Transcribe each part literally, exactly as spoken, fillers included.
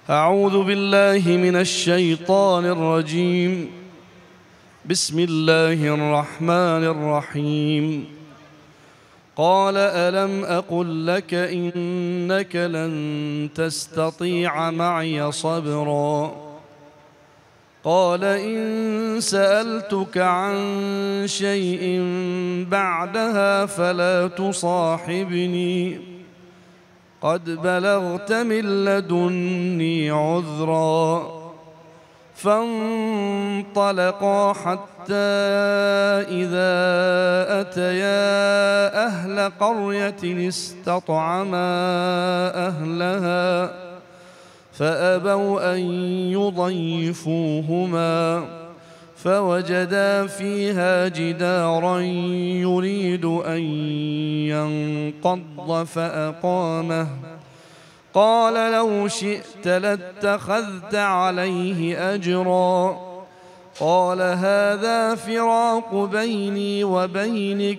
أعوذ بالله من الشيطان الرجيم. بسم الله الرحمن الرحيم. قال ألم أقل لك إنك لن تستطيع معي صبرا قال إن سألتك عن شيء بعدها فلا تصاحبني قد بلغت من لدني عذرا فانطلقا حتى إذا أتيا أهل قرية استطعما أهلها فأبوا أن يضيفوهما فوجدا فيها جدارا يريد أن ينقض فأقامه قال لو شئت لاتخذت عليه أجرا قال هذا فراق بيني وبينك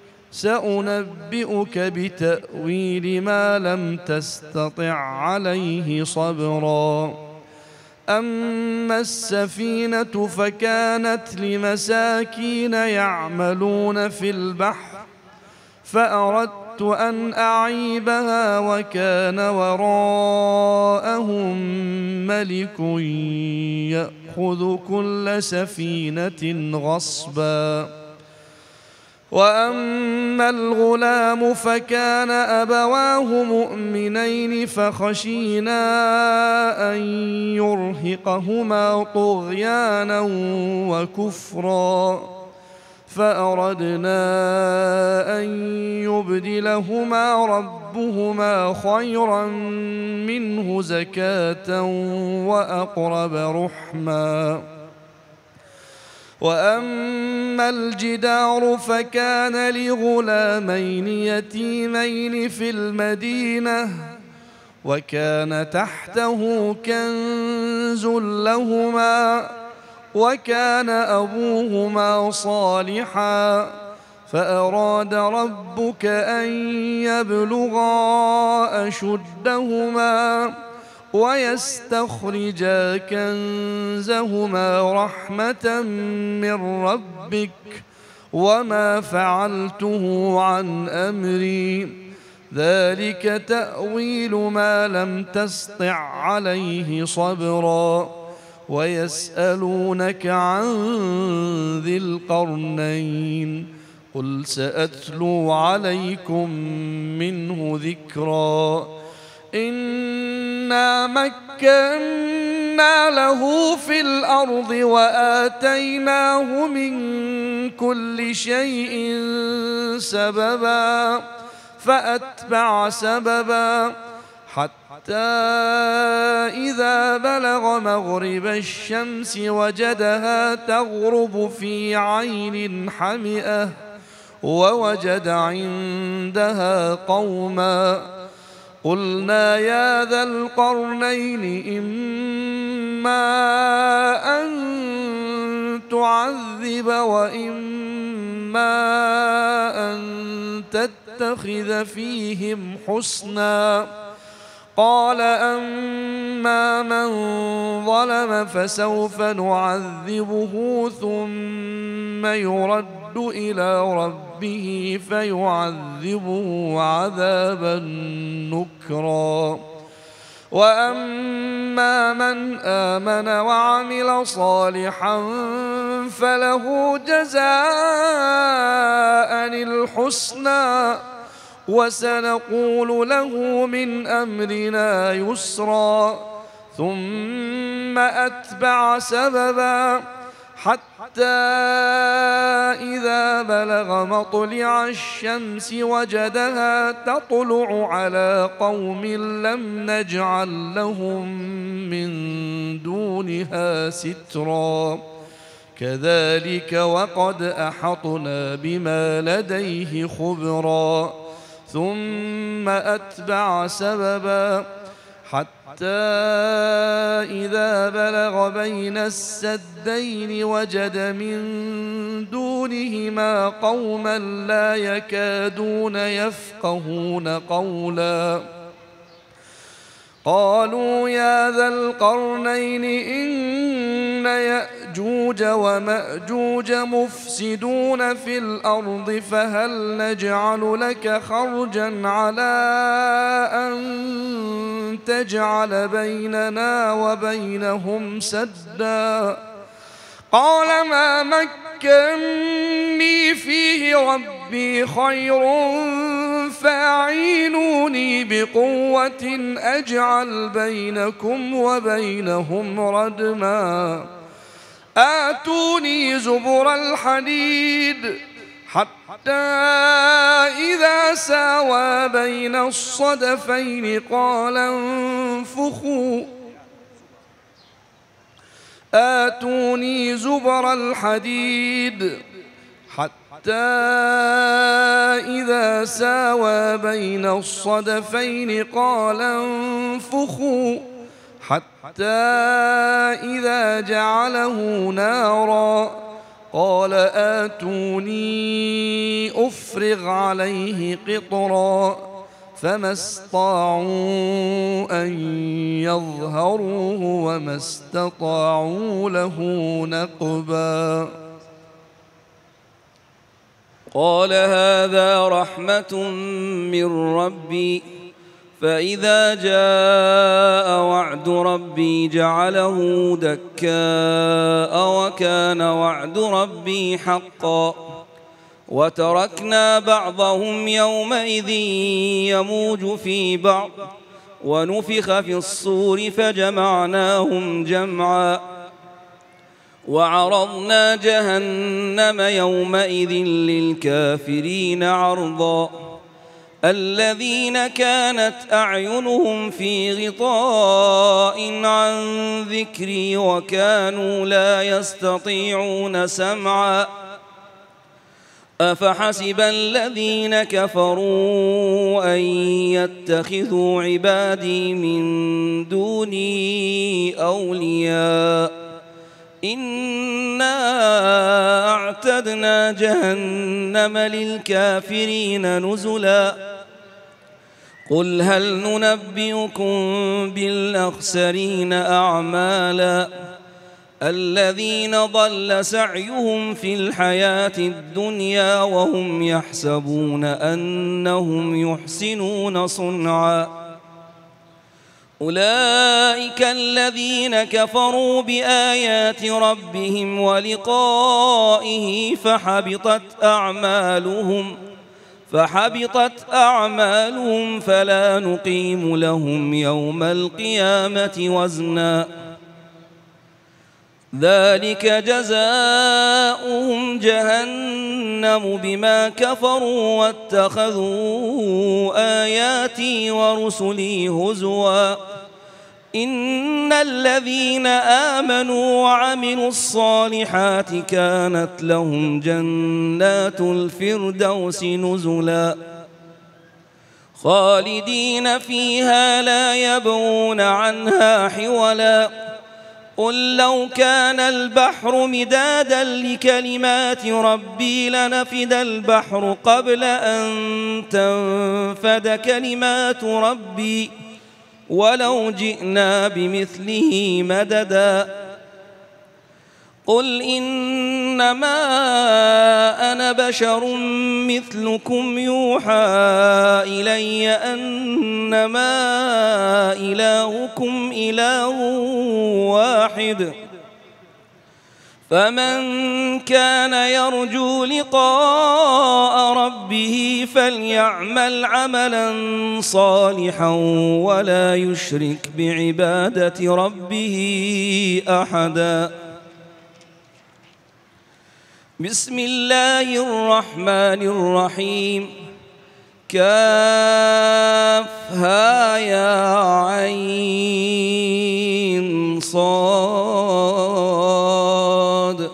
سأنبئك بتأويل ما لم تستطع عليه صبرا أما السفينة فكانت لمساكين يعملون في البحر فأردت أن أعيبها وكان وراءهم ملك يأخذ كل سفينة غصبا وأما الغلام فكان أبواه مؤمنين فخشينا أن يرهقهما طغيانا وكفرا فأردنا أن يبدلهما ربهما خيرا منه زكاة وأقرب رحما وأما الجدار فكان لغلامين يتيمين في المدينة وكان تحته كنز لهما وكان أبوهما صالحا فأراد ربك أن يبلغا أشدهما ويستخرجا كنزهما رحمة من ربك وما فعلته عن أمري ذلك تأويل ما لم تسطع عليه صبرا ويسألونك عن ذي القرنين قل سأتلو عليكم منه ذكرا إنا مكنا له في الأرض وآتيناه من كل شيء سببا فأتبع سببا حتى إذا بلغ مغرب الشمس وجدها تغرب في عين حمئة ووجد عندها قوما قلنا يا ذا القرنين إما أن تعذب وإما أن تتخذ فيهم حسنا قال أما من ظلم فسوف نعذبه ثم يرد إلى ربه فيعذبه عذابا نكرا وأما من آمن وعمل صالحا فله جزاء الحسنى وسنقول له من أمرنا يسرا ثم أتبع سببا حتى إذا بلغ مطلع الشمس وجدها تطلع على قوم لم نجعل لهم من دونها سترا كذلك وقد أحطنا بما لديه خبرا ثم أتبع سببا حتى إذا بلغ بين السدين وجد من دونهما قوما لا يكادون يفقهون قولا قالوا يا ذا القرنين إن يأجوج ومأجوج مفسدون في الأرض فهل نجعل لك خرجا على أن تجعل بيننا وبينهم سدا قال ما مكني فيه ربي خير فاعينوني بقوة أجعل بينكم وبينهم ردما آتوني زبر الحديد حتى إذا ساوى بين الصدفين قال انفخوا آتوني زبر الحديد حتى إذا ساوى بين الصدفين قال انفخوا حتى إذا جعله نارا قال آتوني أفرغ عليه قطرا فما استطاعوا أن يظهروه وما استطاعوا له نقبا قال هذا رحمة من ربي فإذا جاء وعد ربي جعله دكاء وكان وعد ربي حقا وتركنا بعضهم يومئذ يموج في بعض ونفخ في الصور فجمعناهم جمعا وعرضنا جهنم يومئذ للكافرين عرضا الذين كانت أعينهم في غطاء عن ذكري وكانوا لا يستطيعون سمعا أفحسب الذين كفروا أن يتخذوا عبادي من دوني أولياء إنا أعتدنا جهنم للكافرين نزلا قل هل ننبئكم بالأخسرين أعمالا الذين ضل سعيهم في الحياة الدنيا وهم يحسبون أنهم يحسنون صنعا أولئك الذين كفروا بآيات ربهم ولقائه فحبطت أعمالهم فحبطت أعمالهم فلا نقيم لهم يوم القيامة وزنا ذلك جزاؤهم جهنم بما كفروا واتخذوا آياتي ورسلي هزوا إن الذين آمنوا وعملوا الصالحات كانت لهم جنات الفردوس نزلا خالدين فيها لا يبغون عنها حولا قل لو كان البحر مدادا لكلمات ربي لنفد البحر قبل أن تنفد كلمات ربي ولو جئنا بمثله مددا قل إنما أنا بشر مثلكم يوحى إلي أنما إلهكم إله واحد فمن كان يرجو لقاء ربه فليعمل عملا صالحا ولا يشرك بعبادة ربه أحدا بسم الله الرحمن الرحيم كافها يا عين صاد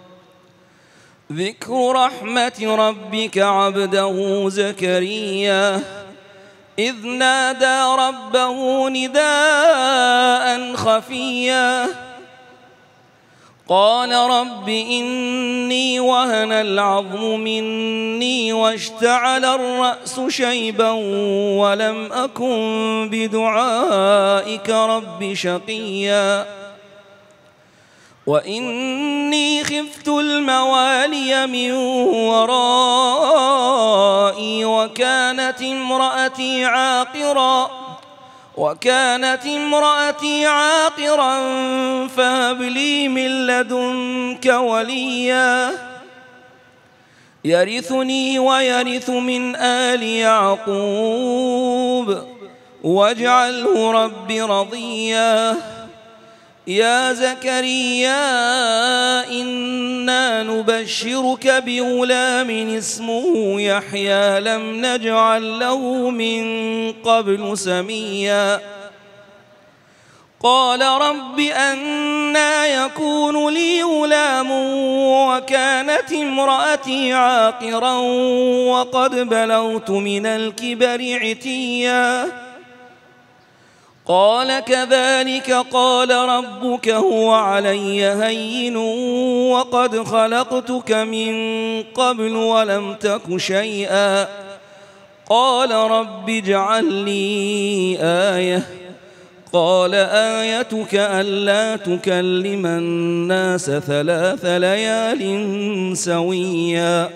ذكر رحمة ربك عبده زكريا إذ نادى ربه نداء خفيا قال رب إني وهن العظم مني واشتعل الرأس شيبا ولم أكن بدعائك رب شقيا وإني خفت الموالي من ورائي وكانت امرأتي عاقرا وكانت امرأتي عاقرا فهب لي من لدنك وليا يرثني ويرث من آل يعقوب واجعله رب رضيا يا زكريا إنا نبشرك بغلام اسمه يحيى لم نجعل له من قبل سميا قال رب أنى يكون لي غلام وكانت امرأتي عاقرا وقد بلغت من الكبر عتيا قال كذلك قال ربك هو علي هين وقد خلقتك من قبل ولم تك شيئا قال رب اجعل لي آية قال آيتك ألا تكلم الناس ثلاث ليال سويا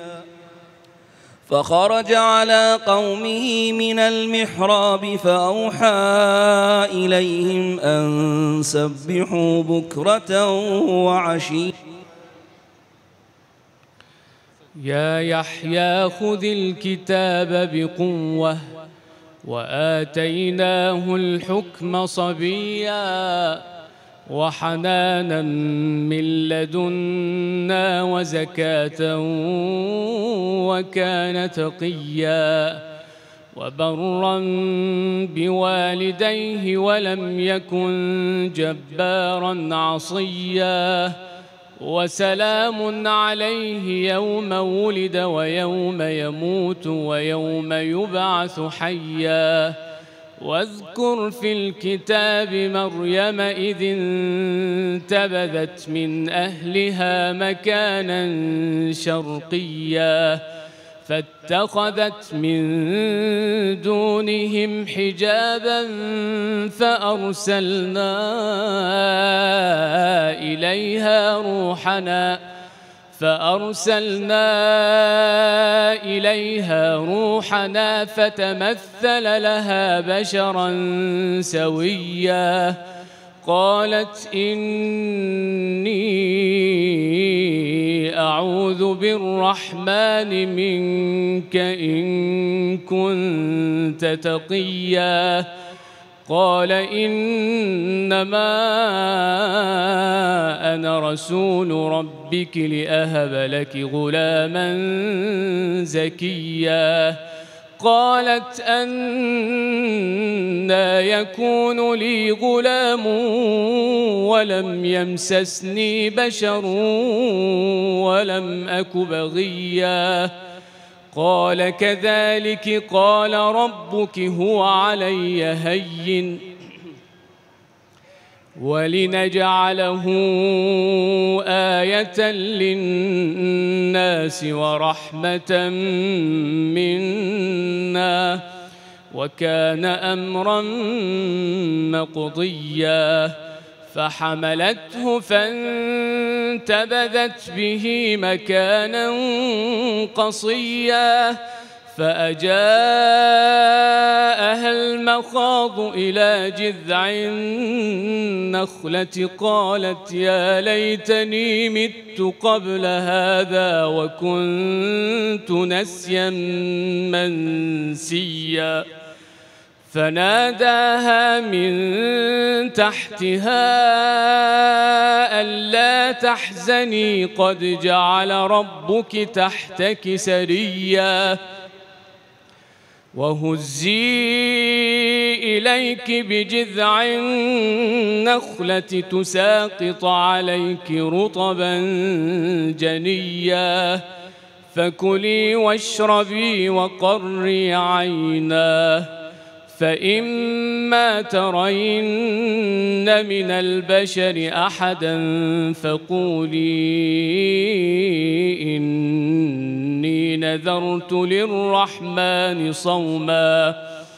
فخرج على قومه من المحراب فأوحى إليهم أن سبحوا بكرة وعشيا يا يحيى خذ الكتاب بقوة وآتيناه الحكم صبيا وحنانا من لدنا وزكاة وكان تقيا وبرا بوالديه ولم يكن جبارا عصيا وسلام عليه يوم ولد ويوم يموت ويوم يبعث حيا واذكر في الكتاب مريم إذ انتبذت من أهلها مكانا شرقيا فاتخذت من دونهم حجابا فأرسلنا إليها روحنا فأرسلنا إليها روحنا فتمثل لها بشرا سويا قالت إني أعوذ بالرحمن منك إن كنت تقيا قال إنما أنا رسول ربك لأهب لك غلاما زكيا قالت أنى يكون لي غلام ولم يمسسني بشر ولم أك بغيا قال كذلك قال ربك هو علي هين ولنجعله آية للناس ورحمة منا وكان أمرا مقضيا فحملته فانتبذت به مكانا قصيا فأجاءها المخاض إلى جذع النخلة قالت يا ليتني مت قبل هذا وكنت نسيا منسيا فناداها من تحتها ألا تحزني قد جعل ربك تحتك سريا وهزي إليك بجذع النخلة تساقط عليك رطبا جنيا فكلي واشربي وقري عينا فإما ترين من البشر أحدا فقولي إني نذرت للرحمن صوما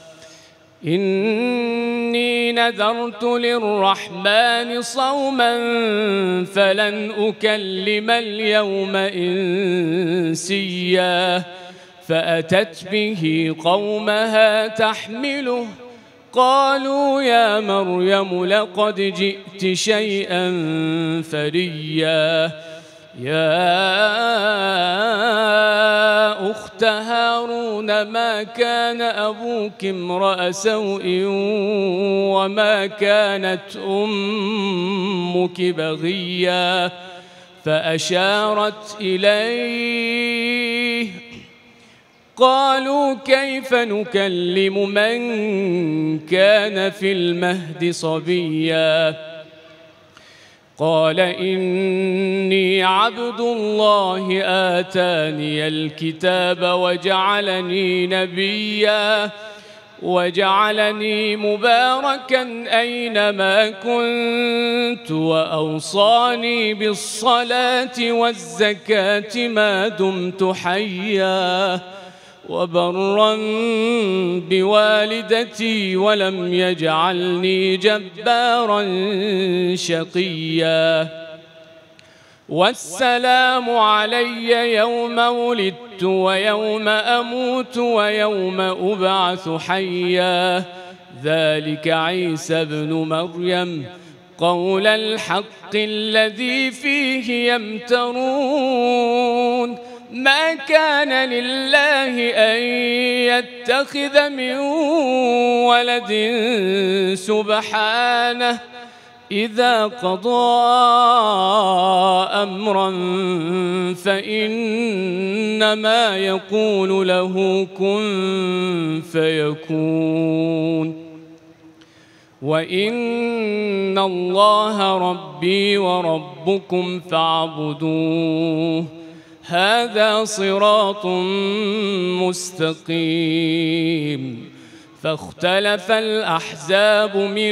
إني نذرت للرحمن صوما فلن أكلم اليوم إنسيا فأتت به قومها تحمله قالوا يا مريم لقد جئت شيئا فريا يا أخت هارون ما كان أبوك امرأ سوء وما كانت أمك بغيا فأشارت إليه قالوا كيف نكلم من كان في المهد صبيا قال إني عبد الله آتاني الكتاب وجعلني نبيا وجعلني مباركا أينما كنت وأوصاني بالصلاة والزكاة ما دمت حيا وبرا بوالدتي ولم يجعلني جبارا شقيا والسلام علي يوم ولدت ويوم أموت ويوم أبعث حيا ذلك عيسى ابن مريم قول الحق الذي فيه يمترون ما كان لله أن يتخذ من ولد سبحانه إذا قضى أمرا فإنما يقول له كن فيكون وإن الله ربي وربكم فاعبدوه هذا صراط مستقيم فاختلف الأحزاب من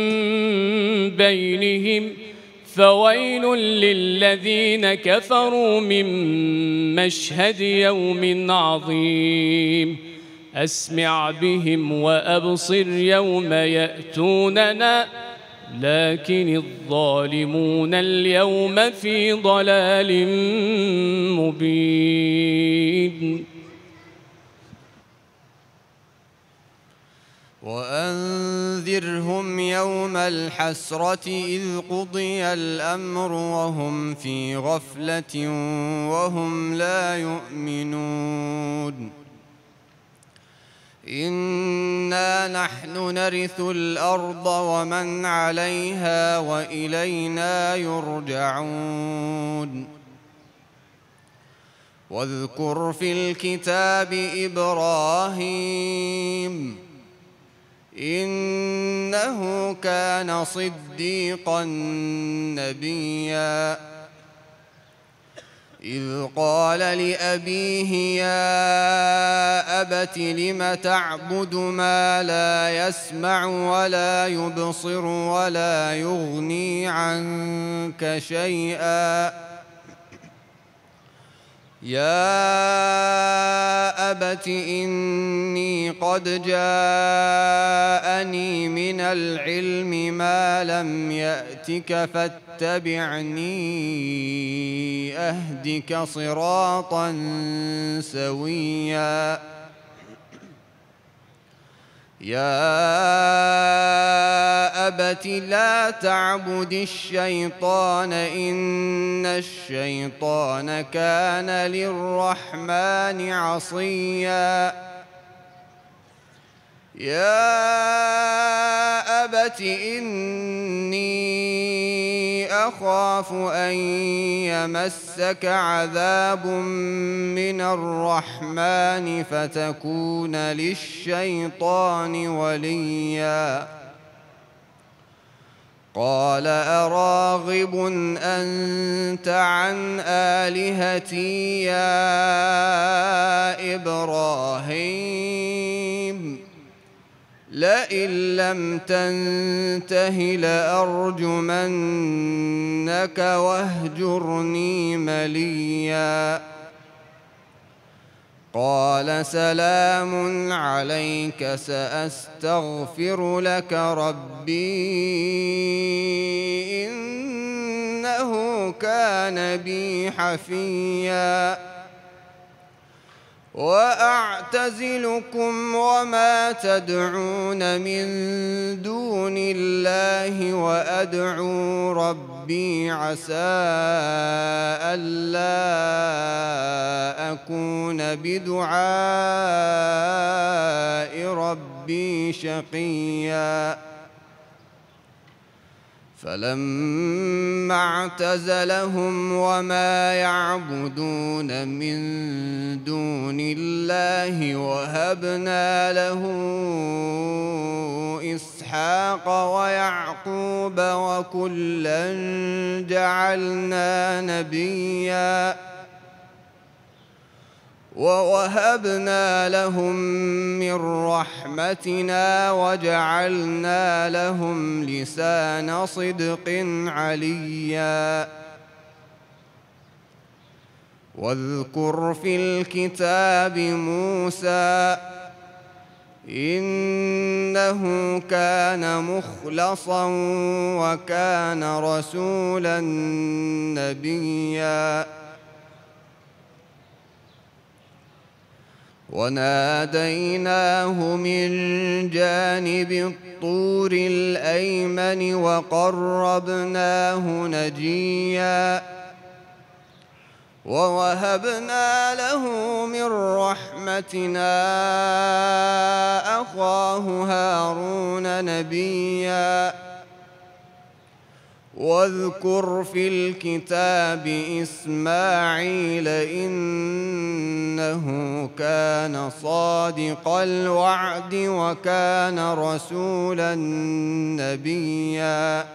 بينهم فويل للذين كفروا من مشهد يوم عظيم أسمع بهم وأبصر يوم يأتوننا لكن الظالمون اليوم في ضلال مبين وأنذرهم يوم الحسرة إذ قضي الأمر وهم في غفلة وهم لا يؤمنون إنا نحن نرث الأرض ومن عليها وإلينا يرجعون واذكر في الكتاب إبراهيم إنه كان صديقا نبيا إذ قال لأبيه يا أبت لم تعبد ما لا يسمع ولا يبصر ولا يغني عنك شيئا يا أبت إني قد جاءني من العلم ما لم يأتك فاتبعني أهدك صراطا سويا يا أبت لا تعبد الشيطان إن الشيطان كان للرحمن عصيا يا أبت إني أخاف أن يمسك عذاب من الرحمن فتكون للشيطان وليا قال أراغب أنت عن آلهتي يا إبراهيم لئن لم تنته لأرجمنك واهجرني مليا قال سلام عليك سأستغفر لك ربي إنه كان بي حفيا وأعتزلكم وما تدعون من دون الله وأدعو ربي عسى ألا أكون بدعاء ربي شقيا فلما اعتزلهم وما يعبدون من دون الله وهبنا له إسحاق ويعقوب وكلا جعلنا نبيا ووهبنا لهم من رحمتنا وجعلنا لهم لسان صدق عليا واذكر في الكتاب موسى إنه كان مخلصا وكان رسولا نبيا وناديناه من جانب الطور الأيمن وقربناه نجيا ووهبنا له من رحمتنا أخاه هارون نبيا واذكر في الكتاب إسماعيل إنه كان صادق الوعد وكان رسولا نبيا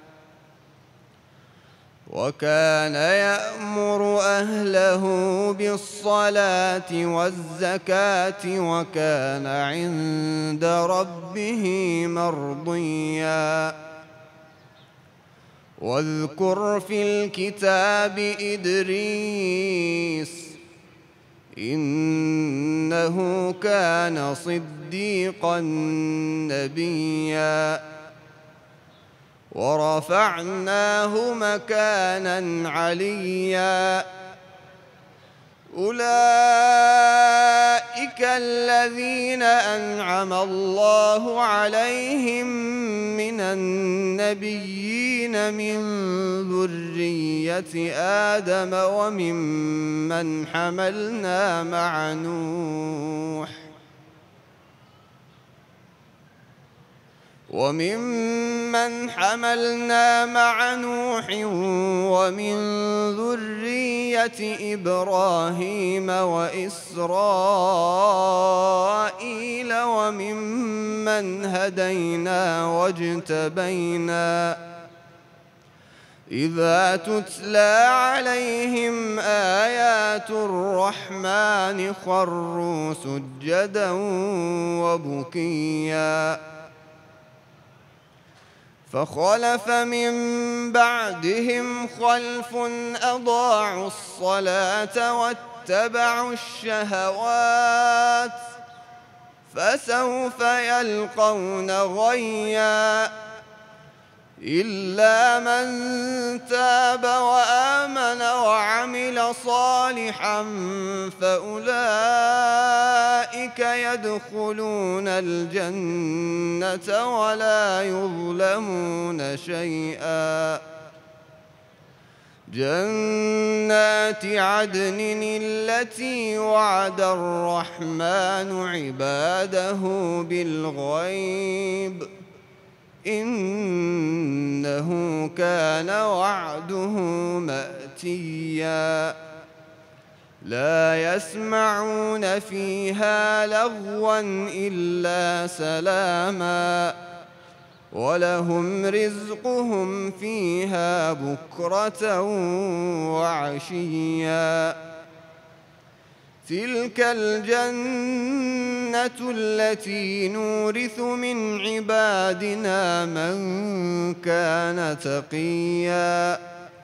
وكان يأمر أهله بالصلاة والزكاة وكان عند ربه مرضيا واذكر في الكتاب إدريس إنه كان صديقا نبيا ورفعناه مكانا عليا أولئك الذين أنعم الله عليهم من النبيين من ذرية آدم وممن حملنا مع نوح وممن حملنا مع نوح ومن ذرية إبراهيم وإسرائيل وممن هدينا واجتبينا إذا تتلى عليهم آيات الرحمن خروا سجدا وبكيا فخلف من بعدهم خلف أضاعوا الصلاة واتبعوا الشهوات فسوف يلقون غيا إلا من تاب وآمن وعمل صالحا فأولئك يدخلون الجنة ولا يظلمون شيئا جنات عدن التي وعد الرحمن عباده بالغيب إنه كان وعده مأتيا لا يسمعون فيها لغوا إلا سلاما ولهم رزقهم فيها بكرة وعشيا تلك الجنة التي نورث من عبادنا من كان تقيا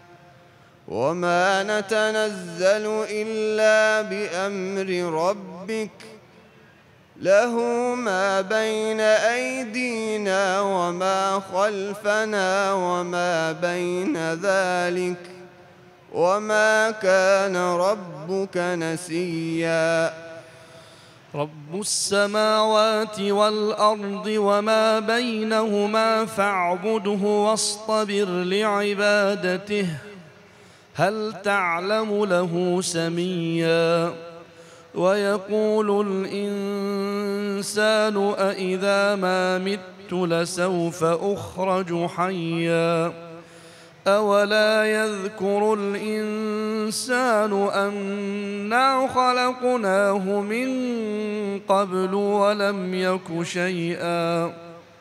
وما نتنزل إلا بأمر ربك له ما بين أيدينا وما خلفنا وما بين ذلك وما كان ربك نسيا رب السماوات والأرض وما بينهما فاعبده واصطبر لعبادته هل تعلم له سميا ويقول الإنسان أإذا ما مت لسوف أخرج حيا أولا يذكر الإنسان أنا خلقناه من قبل ولم يك شيئا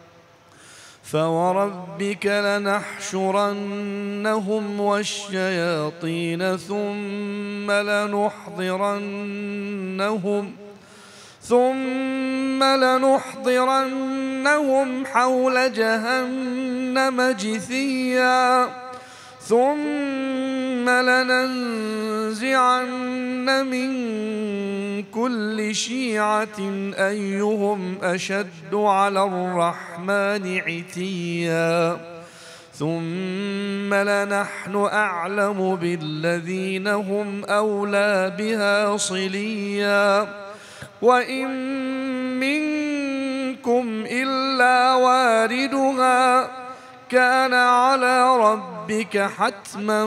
فوربك لنحشرنهم والشياطين ثم لنحضرنهم ثم لنحضرنهم حول جهنم جثيا ثم لننزعن من كل شيعة أيهم أشد على الرحمن عتيا ثم لنحن أعلم بالذين هم أولى بها صليا وإن منكم إلا واردها كان على ربك حتما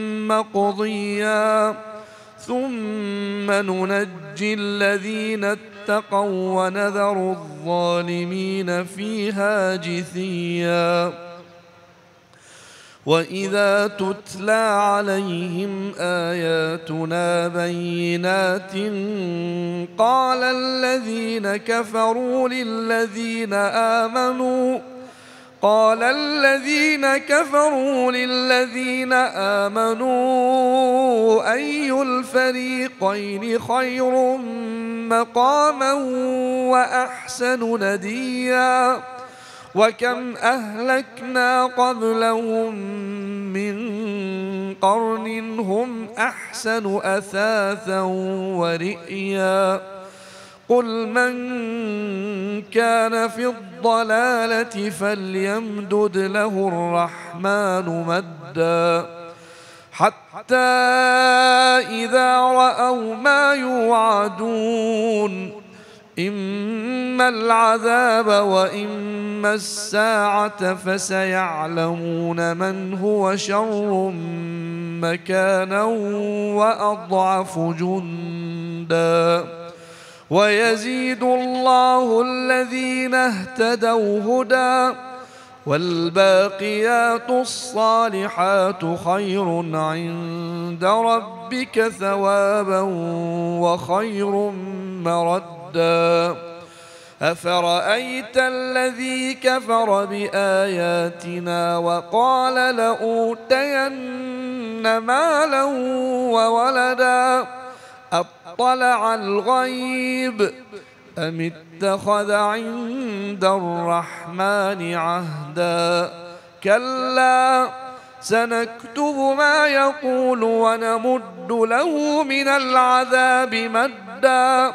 مقضيا ثم ننجي الذين اتقوا ونذر الظالمين فيها جثيا وإذا تتلى عليهم آياتنا بينات قال الذين كفروا للذين آمنوا قال الذين كفروا للذين آمنوا أي الفريقين خير مقاما وأحسن نديا وكم أهلكنا قبلهم من قرن هم أحسن أثاثا ورئيا قل من كان في الضلالة فليمدد له الرحمن مدا حتى إذا رأوا ما يوعدون إما العذاب وإما الساعة فسيعلمون من هو شر مكانا وأضعف جندا ويزيد الله الذين اهتدوا هدى والباقيات الصالحات خير عند ربك ثوابا وخير مردا أفرأيت الذي كفر بآياتنا وقال لأوتين مالا وولدا أطلع الغيب أم اتخذ عند الرحمن عهدا كلا سنكتب ما يقول ونمد له من العذاب مدا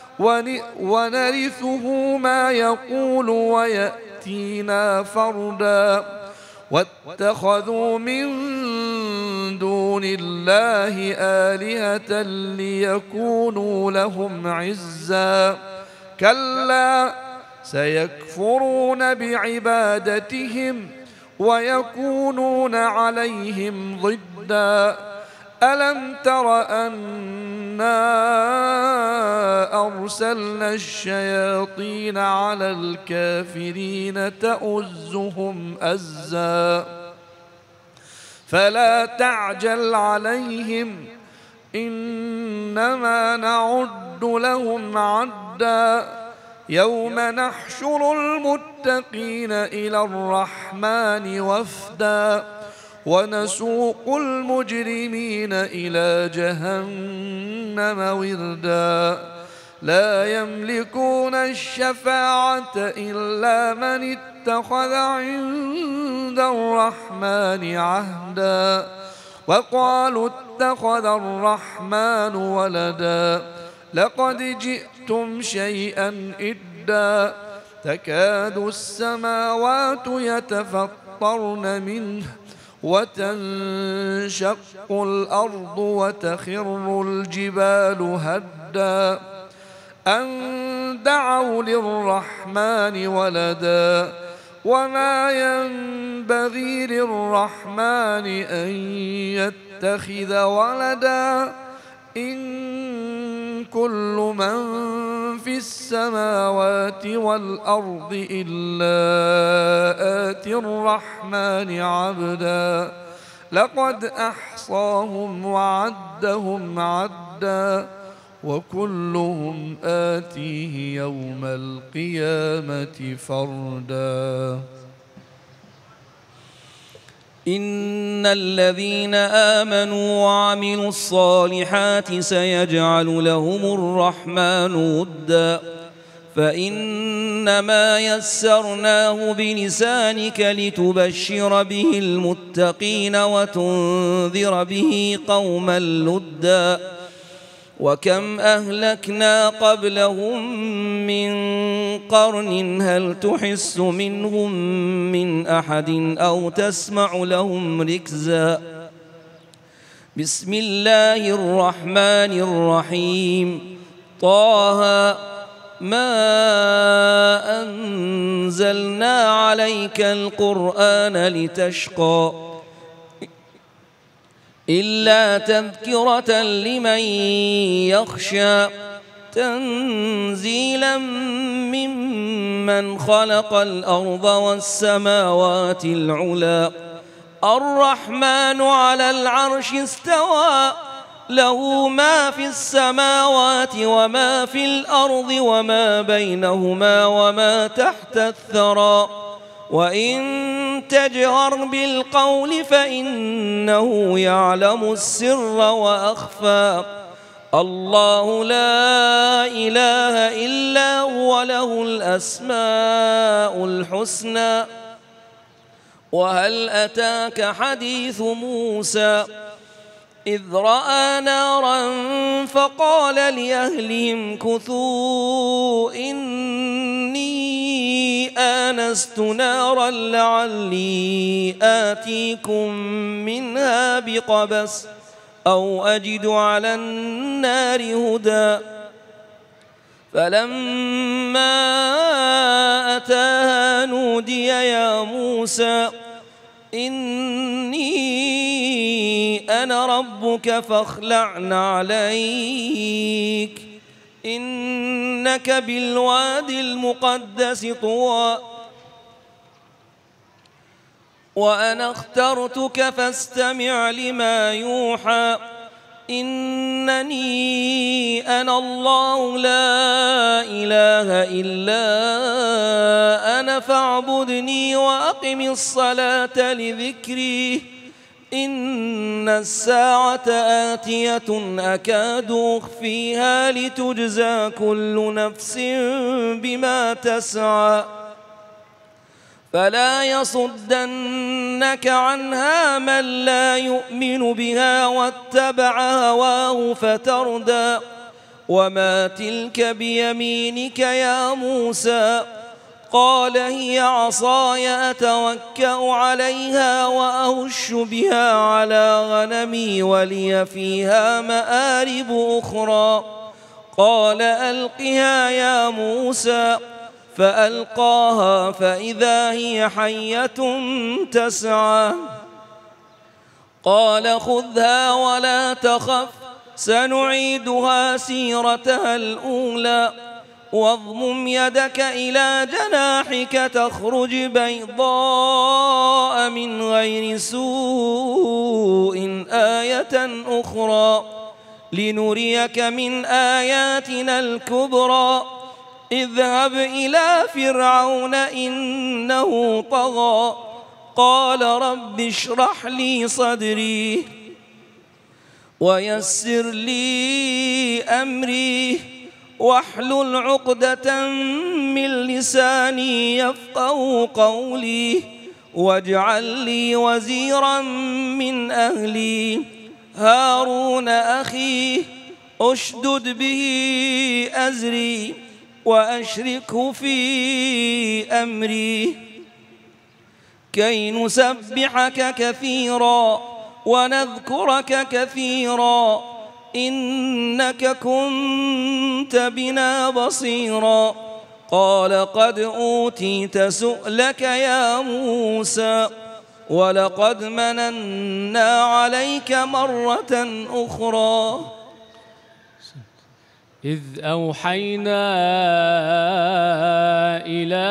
ونرثه ما يقول ويأتينا فردا واتخذوا من دون الله آلهة ليكونوا لهم عزا كلا سيكفرون بعبادتهم ويكونون عليهم ضدا ألم تر أنا أرسلنا الشياطين على الكافرين تؤزهم أزا فلا تعجل عليهم إنما نعد لهم عدا يوم نحشر المتقين إلى الرحمن وفدا ونسوق المجرمين إلى جهنم وردا لا يملكون الشفاعة إلا من اتخذ عند الرحمن عهدا وقالوا اتخذ الرحمن ولدا لقد جئتم شيئا إدا تكاد السماوات يتفطرن منه وتنشق الأرض وتخر الجبال هدا أن دعوا للرحمن ولدا وما ينبغي للرحمن أن يتخذ ولدا إن كل من في السماوات والأرض إلا آتي الرحمن عبدا لقد أحصاهم وعدهم عدا وكلهم آتيه يوم القيامة فردا إن الذين آمنوا وعملوا الصالحات سيجعل لهم الرحمن ودا فإنما يسرناه بلسانك لتبشر به المتقين وتنذر به قوما لدا وكم أهلكنا قبلهم من قرن هل تحس منهم من أحد أو تسمع لهم ركزا بسم الله الرحمن الرحيم طه ما أنزلنا عليك القرآن لتشقى إلا تذكرة لمن يخشى تنزيلا ممن خلق الأرض والسماوات العلى الرحمن على العرش استوى له ما في السماوات وما في الأرض وما بينهما وما تحت الثرى وإن تجهر بالقول فإنه يعلم السر وأخفى الله لا إله إلا هو له الأسماء الحسنى وهل أتاك حديث موسى إذ رأى نارا فقال لأهلهم كثوا إني آنست نارا لعلي آتيكم منها بقبس أو أجد على النار هدى فلما أتاها نودي يا موسى إني أنا ربك فاخلع عليك إنك بالوادي المقدس طوى وأنا اخترتك فاستمع لما يوحى إنني أنا الله لا إله إلا أنا فاعبدني وأقم الصلاة لذكري إن الساعة آتية أكاد أخفيها لتجزى كل نفس بما تسعى فلا يصدنك عنها من لا يؤمن بها واتبع هواه فتردى وما تلك بيمينك يا موسى قال هي عصاي أتوكأ عليها وأهش بها على غنمي ولي فيها مآرب أخرى قال ألقها يا موسى فألقاها فإذا هي حية تسعى قال خذها ولا تخف سنعيدها سيرتها الأولى واضمم يدك إلى جناحك تخرج بيضاء من غير سوء آية أخرى لنريك من آياتنا الكبرى اذهب إلى فرعون إنه طغى قال رب اشرح لي صدري ويسر لي أمري واحلل عقدة من لساني يفقهوا قولي واجعل لي وزيرا من أهلي هارون أخي أشدد به أزري وأشركه في أمري كي نسبحك كثيرا ونذكرك كثيرا إنك كنت بنا بصيرا قال قد أوتيت سؤلك يا موسى ولقد مننا عليك مرة أخرى إذ أوحينا إلى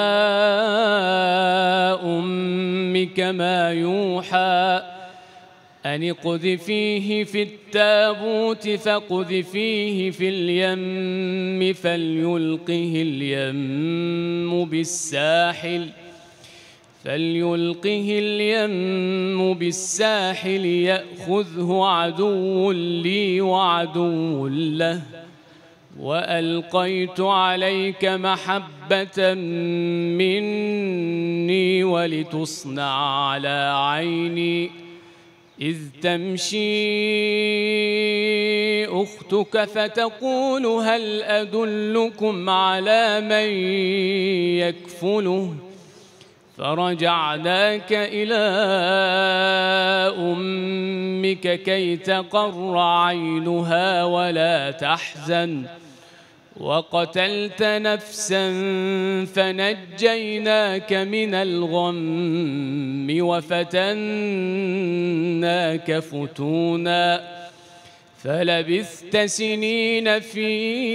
أمك ما يوحى أن اقذفيه في التابوت فاقذفيه في اليم فليلقه اليم بالساحل فليلقه اليم بالساحل يأخذه عدو لي وعدو له وألقيت عليك محبة مني ولتصنع على عيني إذ تمشي أختك فتقول هل أدلكم على من يكفله فرجعناك إلى أمك كي تقر عينها ولا تحزن وقتلت نفسا فنجيناك من الغم وفتناك فتونا فلبثت سنين في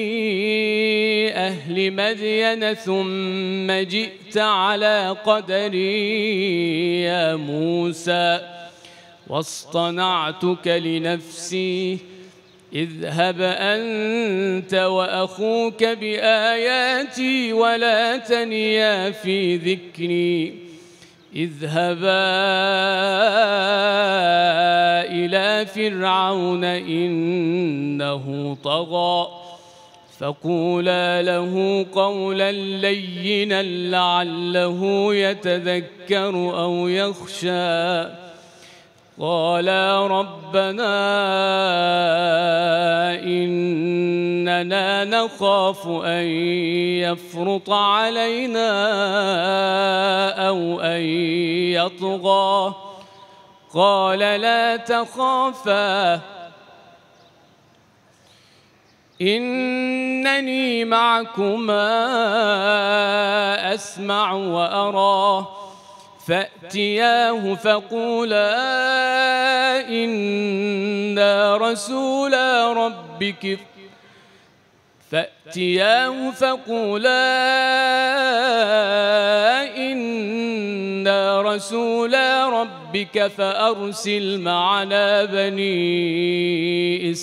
أهل مدين ثم جئت على قدري يا موسى واصطنعتك لنفسي اذهب أنت وأخوك بآياتي ولا تنيا في ذكري اذهبا إلى فرعون إنه طغى فقولا له قولا لينا لعله يتذكر أو يخشى قالا ربنا إننا نخاف أن يفرط علينا أو أن يطغى قال لا تخافا إنني معكما أسمع وأرى فأتياه فقولا إنا رسولا ربك فأتياه فقولا إنا رسولا ربك فأرسل معنا بني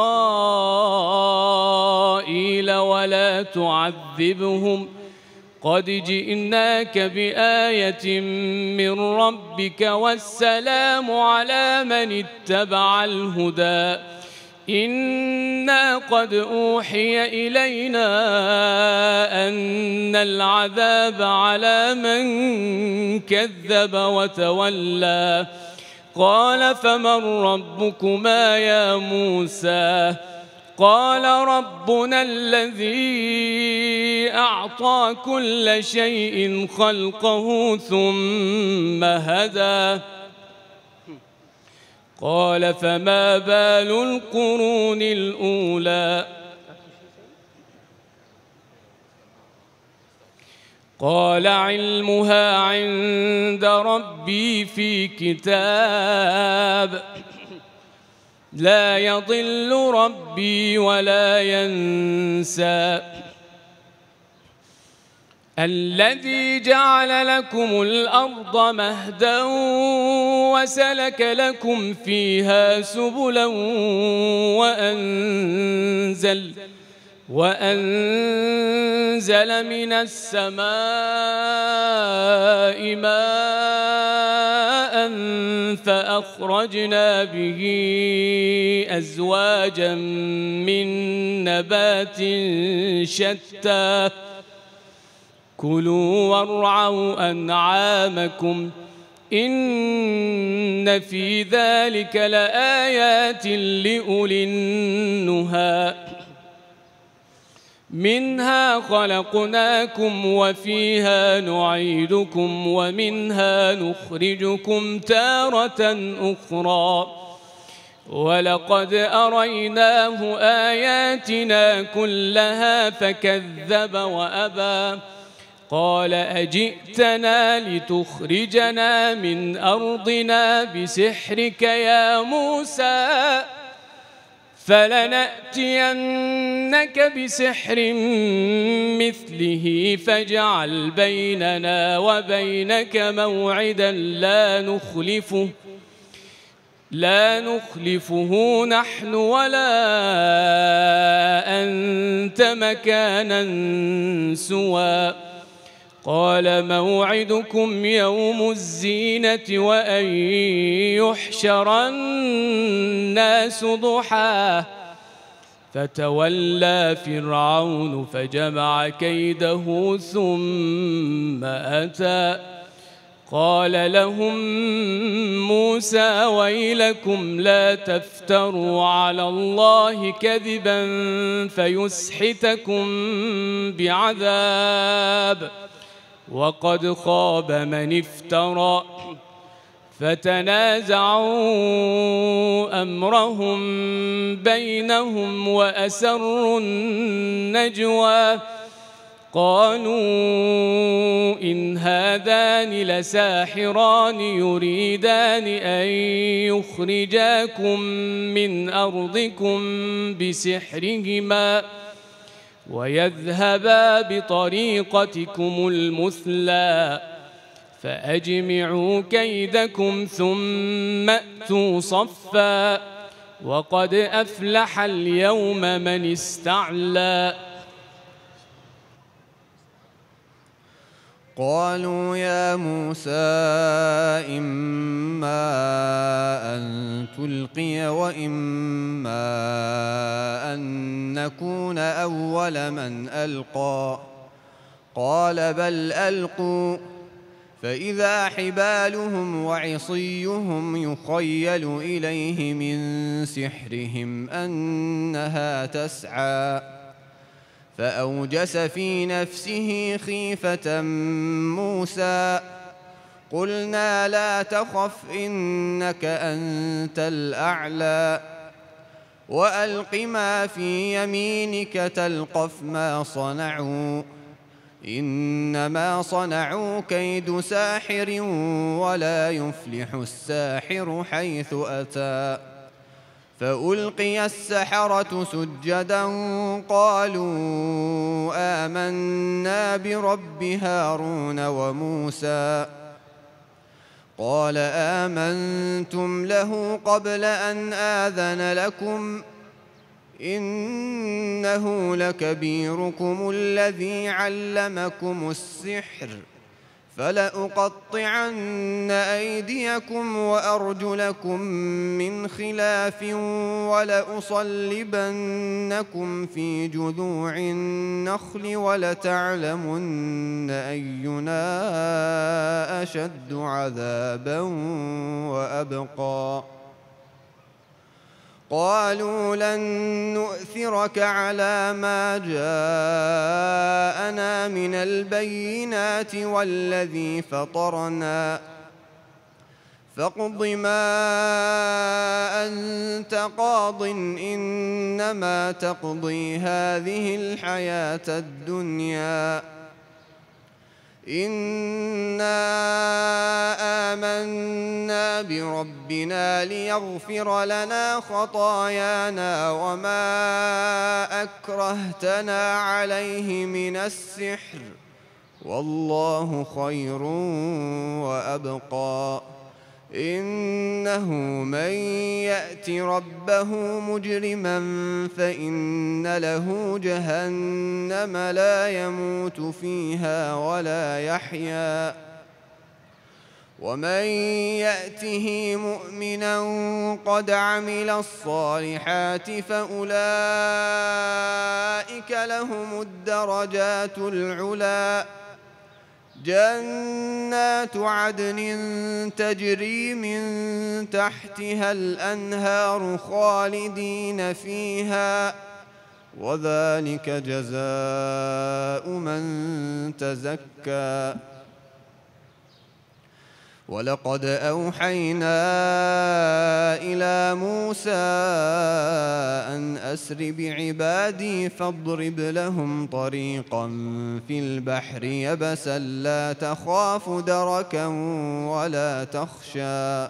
إسرائيل ولا تعذبهم قد جئناك بآية من ربك والسلام على من اتبع الهدى إنا قد أوحي إلينا أن العذاب على من كذب وتولى قال فمن ربكما يا موسى قال ربنا الذي أعطى كل شيء خلقه ثم هدى قال فما بال القرون الأولى قال علمها عند ربي في كتاب لا يضل ربي ولا ينسى الذي جعل لكم الأرض مهدا وسلك لكم فيها سبلا وأنزل وأنزل من السماء ماء فأخرجنا به أزواجا من نبات شتى كلوا وارعوا أنعامكم إن في ذلك لآيات لأولي النهى منها خلقناكم وفيها نعيدكم ومنها نخرجكم تارة أخرى ولقد أريناه آياتنا كلها فكذب وأبى قال أجئتنا لتخرجنا من أرضنا بسحرك يا موسى فلنأتينك بسحر مثله فاجعل بيننا وبينك موعدا لا نخلفه لا نخلفه نحن ولا أنت مكانا سوى قال موعدكم يوم الزينة وأن يحشر الناس ضحى فتولى فرعون فجمع كيده ثم أتى قال لهم موسى ويلكم لا تفتروا على الله كذبا فيسحتكم بعذاب وقد خاب من افترى فتنازعوا أمرهم بينهم وأسروا النجوى قالوا إن هذان لساحران يريدان أن يخرجاكم من أرضكم بسحرهما ويذهبا بطريقتكم المثلى فأجمعوا كيدكم ثم أتوا صفا وقد أفلح اليوم من استعلى قالوا يا موسى إما أن تلقي وإما أن نكون أول من ألقى قال بل ألقوا فإذا حبالهم وعصيهم يخيل إليه من سحرهم أنها تسعى فأوجس في نفسه خيفة موسى قلنا لا تخف إنك أنت الأعلى وألق ما في يمينك تلقف ما صنعوا إنما صنعوا كيد ساحر ولا يفلح الساحر حيث أتى فألقي السحرة سجدا قالوا آمنا برب هارون وموسى قال آمنتم له قبل أن آذن لكم إنه لكبيركم الذي علمكم السحر فلأقطعن أيديكم وأرجلكم من خلاف ولأصلبنكم في جذوع النخل ولتعلمن أينا أشد عذابا وأبقى قالوا لن نؤثرك على ما جاءنا من البينات والذي فطرنا فاقض ما أنت قاض إنما تقضي هذه الحياة الدنيا إنا آمنا بربنا ليغفر لنا خطايانا وما أكرهتنا عليه من السحر والله خير وأبقى إنه من يأت ربه مجرما فإن له جهنم لا يموت فيها ولا يحيا ومن يأته مؤمنا قد عمل الصالحات فأولئك لهم الدرجات العلى جنات عدن تجري من تحتها الأنهار خالدين فيها وذلك جزاء من تزكى ولقد أوحينا إلى موسى أن أسر بعبادي فاضرب لهم طريقا في البحر يبسا لا تخاف دركا ولا تخشى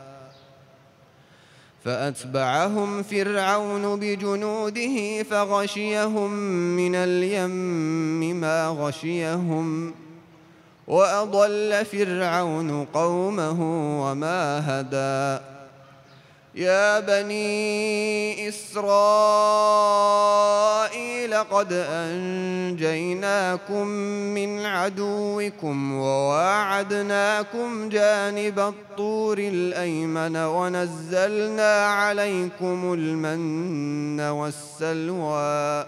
فأتبعهم فرعون بجنوده فغشيهم من اليم ما غشيهم وأضل فرعون قومه وما هدى يا بني إسرائيل قد أنجيناكم من عدوكم وواعدناكم جانب الطور الأيمن ونزلنا عليكم المن والسلوى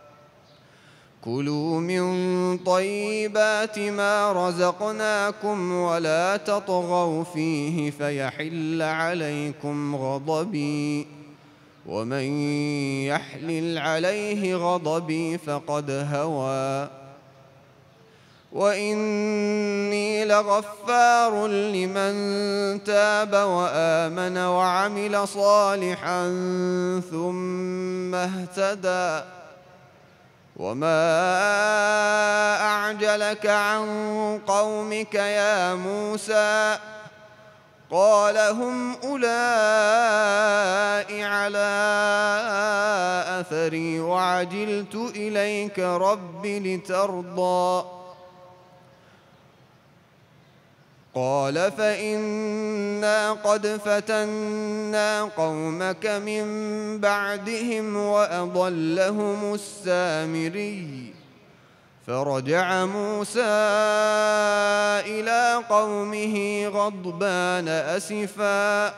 كلوا من طيبات ما رزقناكم ولا تطغوا فيه فيحل عليكم غضبي ومن يحلل عليه غضبي فقد هوى وإني لغفار لمن تاب وآمن وعمل صالحا ثم اهتدى وما أعجلك عن قومك يا موسى قال هم أولئك على أثري وعجلت إليك رب لترضى قال فإنا قد فتنا قومك من بعدهم وأضلهم السامري فرجع موسى إلى قومه غضبان أسفا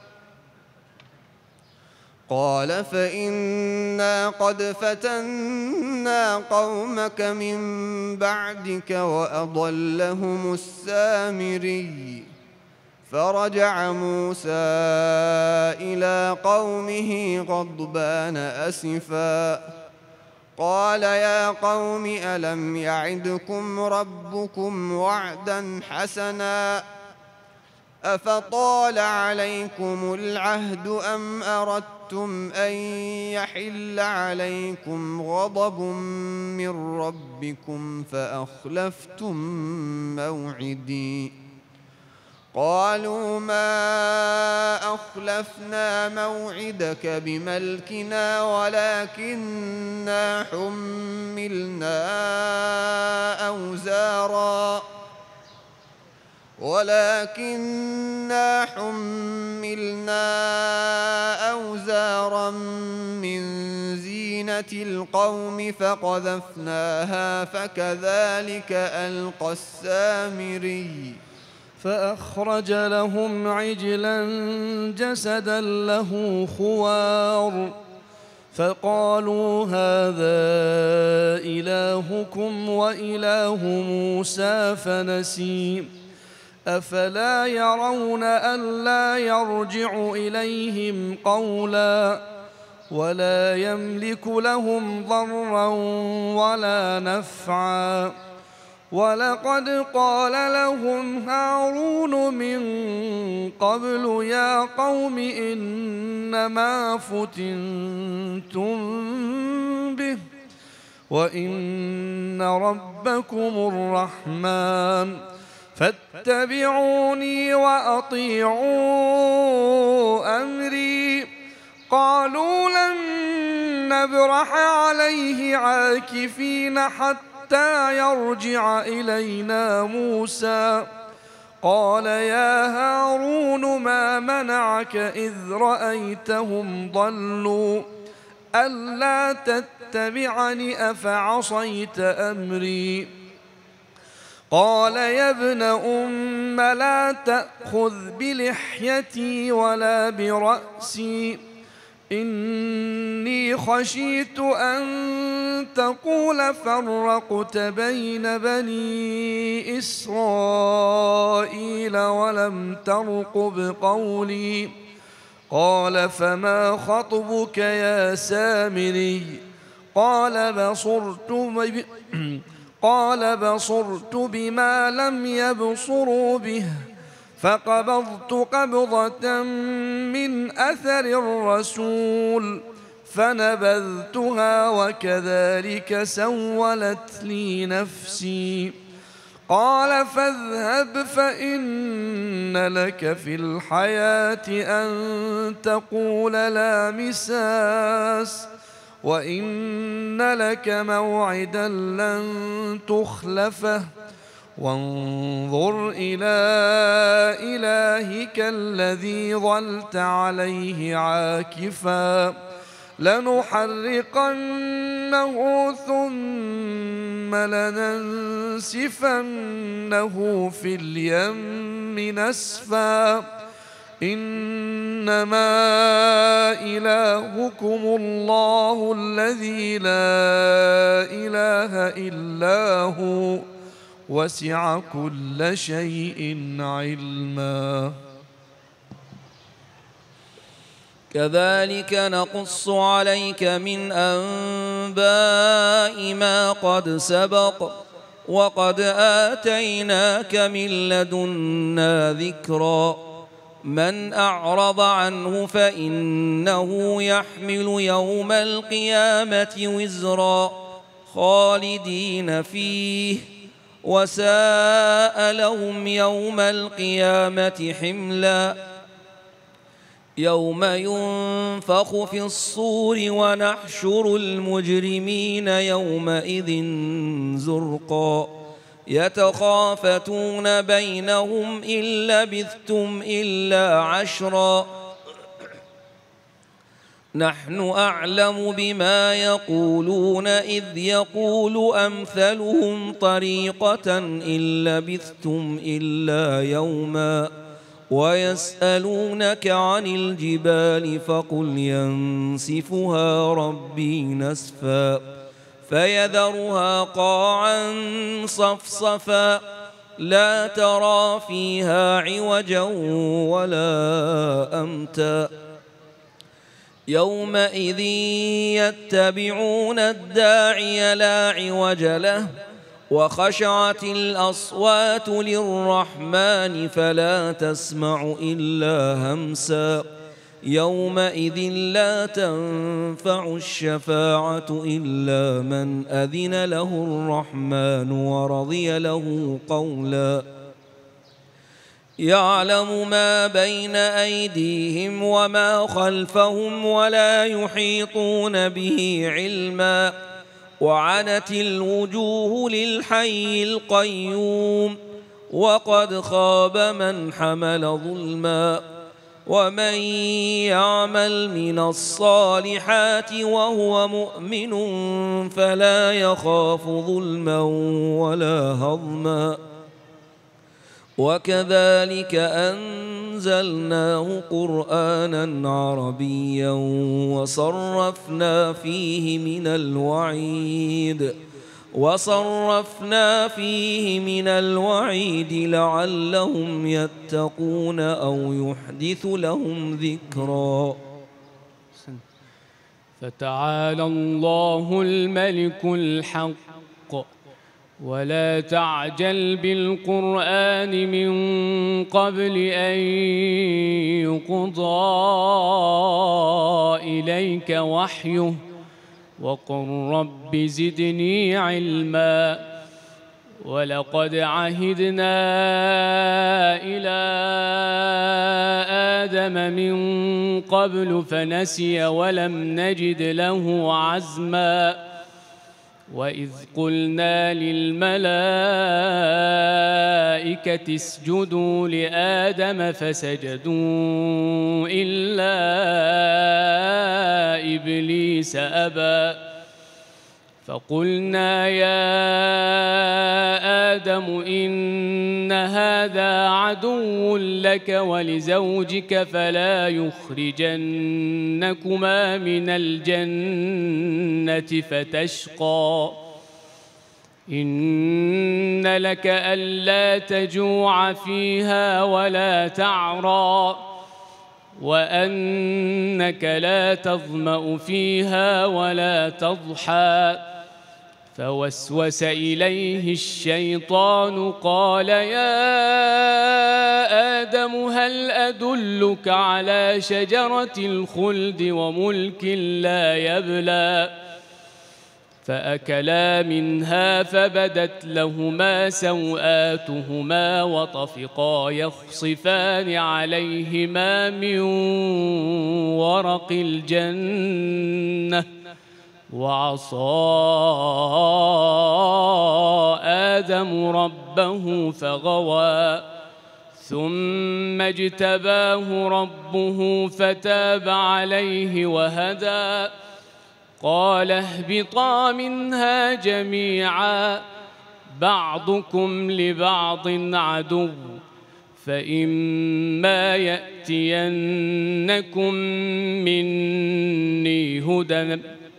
قال فإنا قد فتنا قومك من بعدك وأضلهم السامري فرجع موسى إلى قومه غضبان أسفا قال يا قوم ألم يعدكم ربكم وعدا حسنا أفطال عليكم العهد أم أردتم أن يحل عليكم غضب من ربكم فأخلفتم موعدي قالوا ما أخلفنا موعدك بملكنا ولكننا حملنا أوزارا ولكننا حملنا أوزارا من زينة القوم فقذفناها فكذلك ألقى السامري فأخرج لهم عجلا جسدا له خوار فقالوا هذا إلهكم وإله موسى فنسي أفلا يرون ألا يرجع إليهم قولا ولا يملك لهم ضرا ولا نفعا ولقد قال لهم هارون من قبل يا قوم إنما فتنتم به وإن ربكم الرحمن فاتبعوني وأطيعوا أمري قالوا لن نبرح عليه عاكفين حتى حتى يرجع إلينا موسى قال يا هارون ما منعك إذ رأيتهم ضلوا ألا تتبعني أفعصيت أمري قال يا ابن أم لا تأخذ بلحيتي ولا برأسي إني خشيت أن تقول فرقت بين بني إسرائيل ولم ترقب قولي قال فما خطبك يا سامري قال بصرت قال بصرت بما لم يبصروا به فقبضت قبضة من أثر الرسول فنبذتها وكذلك سولت لي نفسي قال فاذهب فإن لك في الحياة أن تقول لا مساس وإن لك موعدا لن تخلفه وانظر إلى إلهك الذي ظلت عليه عاكفا لنحرقنه ثم لننسفنه في اليم نسفا إنما إلهكم الله الذي لا إله إلا هو وسع كل شيء علما كذلك نقص عليك من أنباء ما قد سبق وقد آتيناك من لدنا ذكرا من أعرض عنه فإنه يحمل يوم القيامة وزرا خالدين فيه وساء لهم يوم القيامة حملا يوم ينفخ في الصور ونحشر المجرمين يومئذ زرقا يتخافتون بينهم إن لبثتم إلا عشرا نحن أعلم بما يقولون إذ يقول أمثلهم طريقة إن لبثتم إلا يوما ويسألونك عن الجبال فقل ينسفها ربي نسفا فيذرها قاعا صفصفا لا ترى فيها عوجا ولا أمتا يومئذ يتبعون الداعي لا عوج له وخشعت الأصوات للرحمن فلا تسمع إلا همسا يومئذ لا تنفع الشفاعة إلا من أذن له الرحمن ورضي له قولا يعلم ما بين أيديهم وما خلفهم ولا يحيطون به علما وعنت الوجوه للحي القيوم وقد خاب من حمل ظلما ومن يعمل من الصالحات وهو مؤمن فلا يخاف ظلما ولا هضما وكذلك أنزلناه قرآنا عربيا وصرفنا فيه من الوعيد وصرفنا فيه من الوعيد لعلهم يتقون أو يحدث لهم ذكرا فتعالى الله الملك الحق ولا تعجل بالقرآن من قبل أن يقضى إليك وحيه وقل رب زدني علما ولقد عهدنا إلى آدم من قبل فنسي ولم نجد له عزما وإذ قلنا للملائكة اسجدوا لآدم فسجدوا إلا إبليس أبى فقلنا يا آدم إن هذا عدو لك ولزوجك فلا يخرجنكما من الجنة فتشقى إن لك ألا تجوع فيها ولا تعرى وأنك لا تظمأ فيها ولا تضحى فوسوس إليه الشيطان قال يا آدم هل أدلك على شجرة الخلد وملك لا يبلى فأكلا منها فبدت لهما سوآتهما وطفقا يخصفان عليهما من ورق الجنة وعصى آدم ربه فغوى ثم اجتباه ربه فتاب عليه وهدى قال اهبطا منها جميعا بعضكم لبعض عدو فإما يأتينكم مني هدى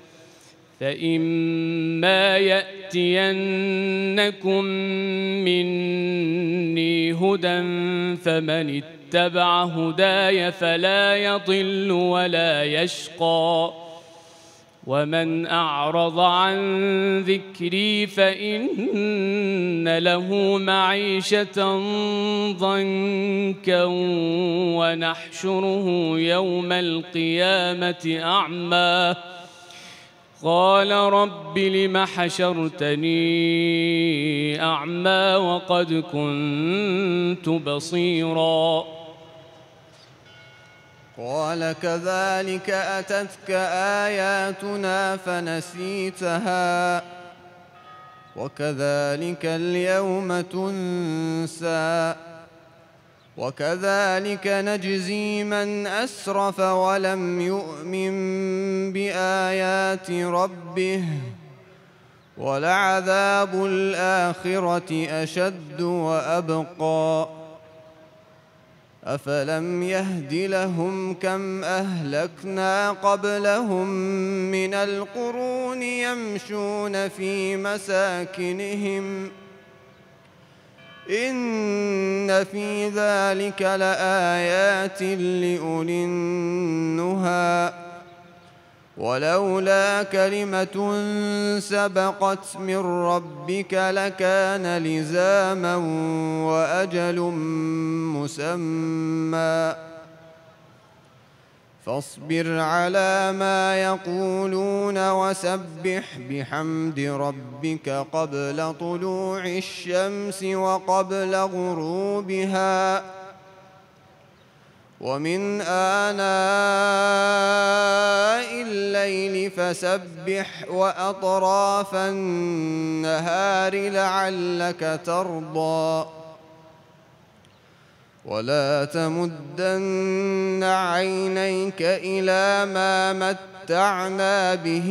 فإما يأتينكم مني هدى فمن اتبع هداي فلا يضل ولا يشقى ومن أعرض عن ذكري فإن له معيشة ضنكا ونحشره يوم القيامة أعمى قال رب لم حشرتني أعمى وقد كنت بصيرا قال كذلك أتتك آياتنا فنسيتها وكذلك اليوم تنسى وكذلك نجزي من أسرف ولم يؤمن بآيات ربه ولعذاب الآخرة أشد وأبقى أفلم يهد لهم كم أهلكنا قبلهم من القرون يمشون في مساكنهم إن في ذلك لآيات لأولي النهى ولولا كلمة سبقت من ربك لكان لزاما وأجل مسمى فاصبر على ما يقولون وسبح بحمد ربك قبل طلوع الشمس وقبل غروبها ومن آناء الليل فسبح وأطراف النهار لعلك ترضى ولا تمدن عينيك إلى ما متعنا به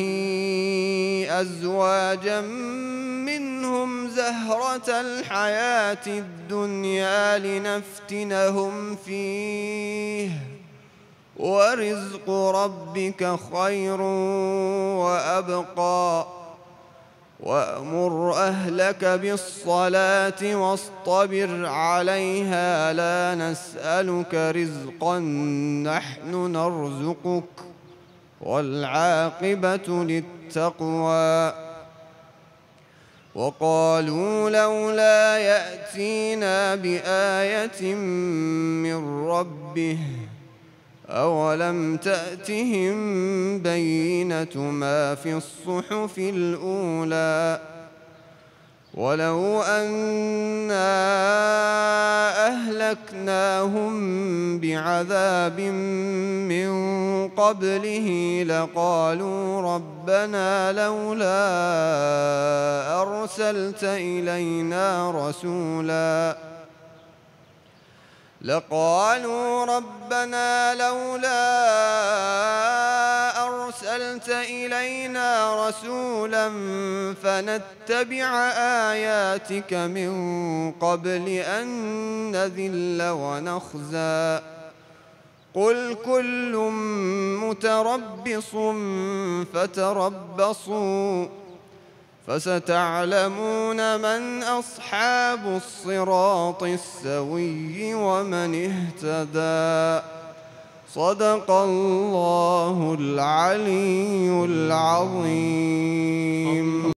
أزواجا منهم زهرة الحياة الدنيا لنفتنهم فيه ورزق ربك خير وأبقى وأمر أهلك بالصلاة واصطبر عليها لا نسألك رزقا نحن نرزقك والعاقبة للتقوى وقالوا لولا يأتينا بآية من ربه أولم تأتهم بينة ما في الصحف الأولى ولو أنا أهلكناهم بعذاب من قبله لقالوا ربنا لولا أرسلت إلينا رسولا لقالوا ربنا لولا أرسلت إلينا رسولا فنتبع آياتك من قبل أن نذل ونخزى قل كل متربص فتربصوا فستعلمون من أصحاب الصراط السوي ومن اهتدى. صدق الله العلي العظيم.